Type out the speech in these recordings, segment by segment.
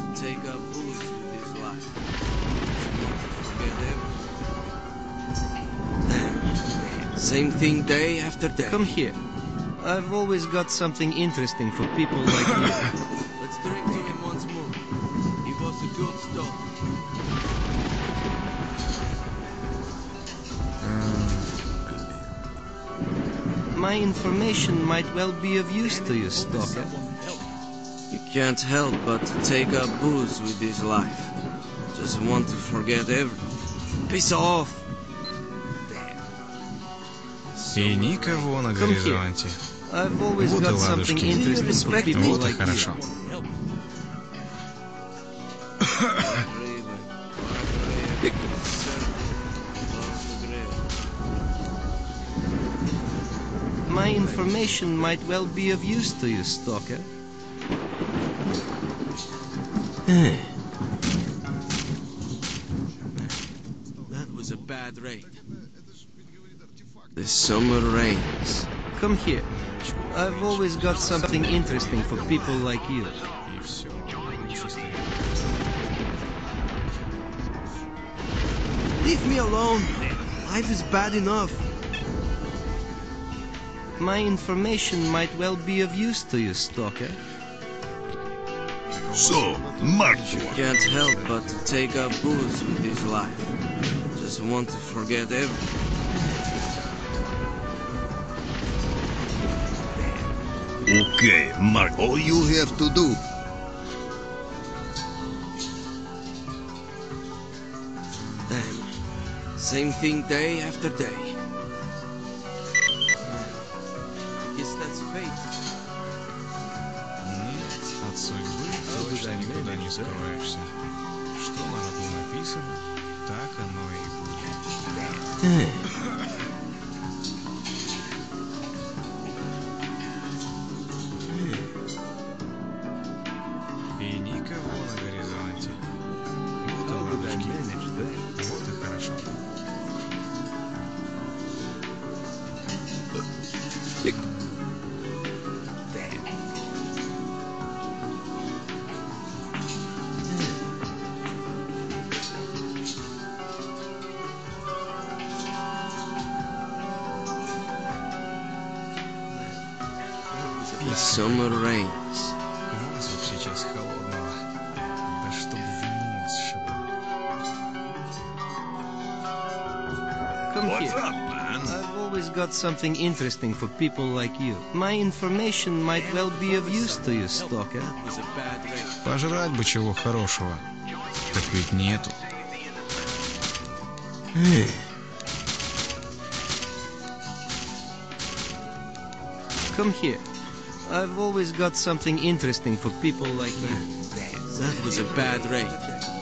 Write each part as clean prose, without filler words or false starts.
take a boost with his life. Forget everything. Same thing day after day. Come here. I've always got something interesting for people like you. Let's drink to him once more. He was a good stalker. My information might well be of use to you, stalker. You can't help but to take a booze with his life. Just want to forget everything. Piss off! И никого на горизонте. I've always Вот и got something ладушки. interesting for people Вот и like you. хорошо. My information might well be of use to you, stalker. That was a bad raid. The summer rains. Come here. I've always got something interesting for people like you. И все. Leave me alone. Life is bad enough. My information might well be of use to you, stalker. So, Marco, Can't help but to take a booze with his life. Just want to forget everything. okay, Marco, all you have to do. Damn. Same thing day after day. Guess that's fate. Нет, от судьбы точно никуда не скроешься. Что на роду написано, так оно и будет. И никого на горизонте. Вот и ладушки. Вот и хорошо. The summer rains. Квасу сейчас холодного. Да чтоб в нос шибло. Come What's here. up, man? I've always got something interesting for people like you. My information might well be of use to you, stalker. That was a bad raid. Пожрать бы чего хорошего. Так ведь нету. Come here. I've always got something interesting for people like you. That was a bad raid.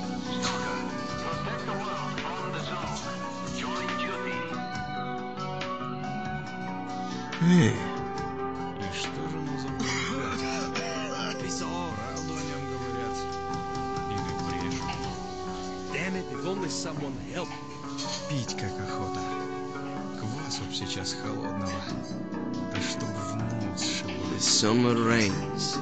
И что же мы забыли? Piss off. Правду о нем говорят. Или брешь. Damn it, if only someone helped. Пить как охота. Квасу б сейчас холодного. Да чтоб в нос шибло. The summer rains.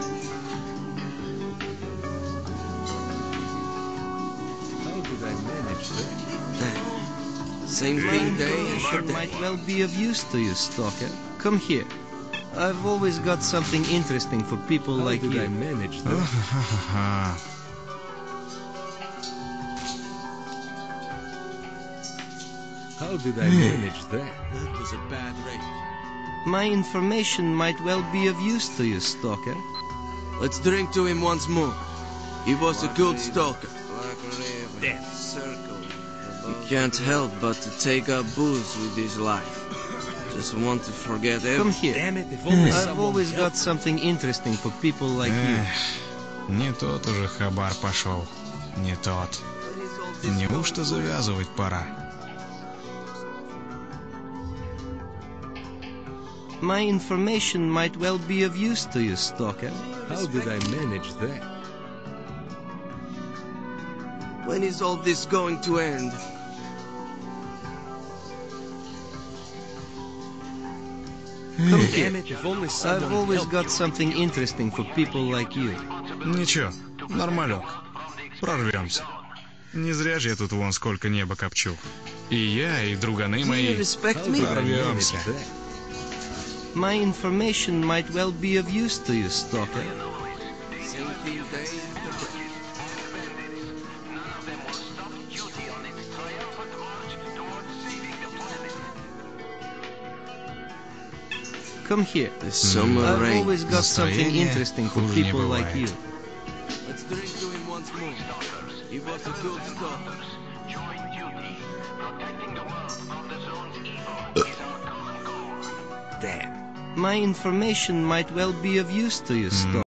How did I manage that? Same thing day after day. Might well be of use to you, stalker. Come here. I've always got something interesting for people like you. How did I manage that? Ха-ха-ха. How did I manage that? That was a bad raid. My information might well be of use to you, stalker. Let's drink to him once more. He was a good stalker. Death circle. You can't help but to take a booze with his life. Just want to forget Come everything. here. Damn it, if only I've someone always helped. got something interesting for people like you. Эх, не тот уже хабар пошел. Не тот. Неужто завязывать пора? My information might well be of use to you, stalker. How did I manage that? When is all this going to end? Come here. Damn it, if only someone I've always helped. got something interesting for people like you. Ничего, Нормалек. Прорвемся. Не зря же я тут вон сколько неба копчу. И я, и друганы Do you мои. respect me? Прорвемся. My information might well be of use to you, stalker. Come here. The summer I've rain. always got something Настроение interesting for хуже не people like you. бывает. Let's drink to him once more. He was a good stalker. My information might well be of use to you, stalker.